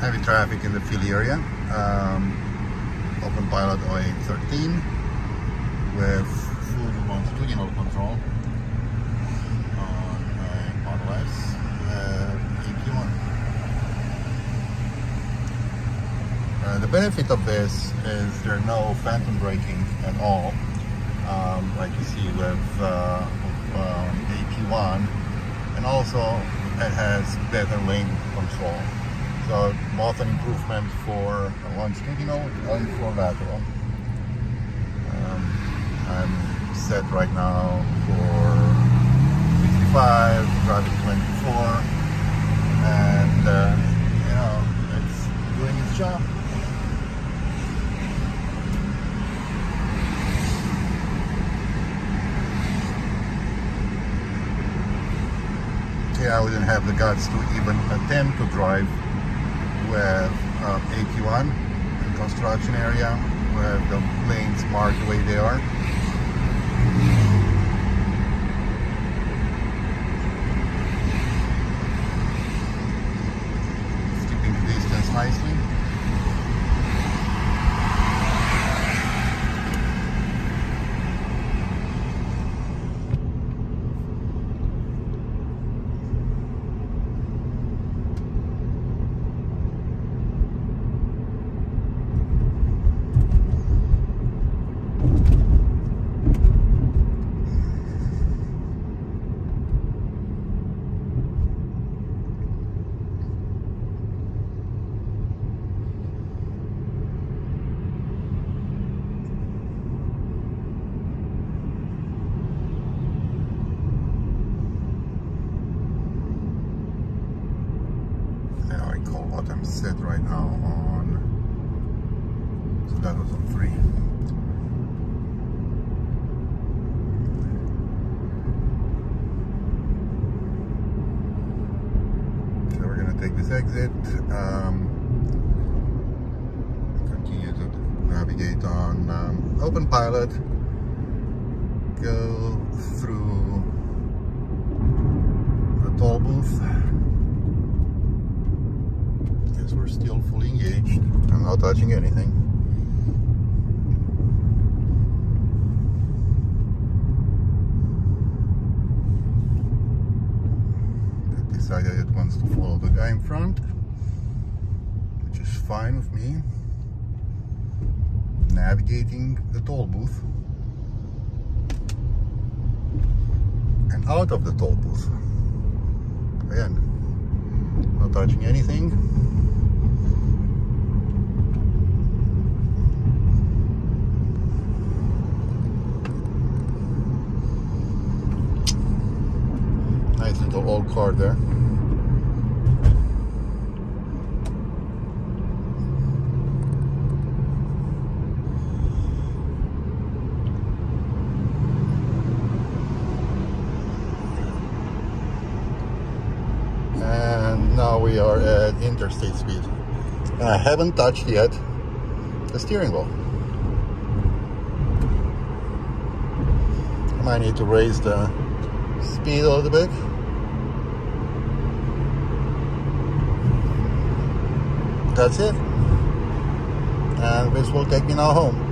heavy traffic in the Philly area. Open Pilot 0813 with full longitudinal control on Model S AP1. The benefit of this is there's no phantom braking at all, like you see with AP1, and also it has better lane control. So both an improvement for longitudinal and for lateral. I'm set right now for 65, driving 24, and you know, it's doing its job. I wouldn't have the guts to even attempt to drive with AP1 in construction area where the lanes marked the way they are. It's keeping the distance nicely. What I'm set right now on, so that was on 3. So we're gonna take this exit, continue to navigate on Open Pilot, go through the toll booth. We're still fully engaged. I'm not touching anything. It decided it wants to follow the guy in front, which is fine with me. Navigating the toll booth and out of the toll booth. Again, not touching anything. Nice little old car there. And now we are at interstate speed. And I haven't touched yet the steering wheel. I might need to raise the speed a little bit. That's it, and this will take me now home.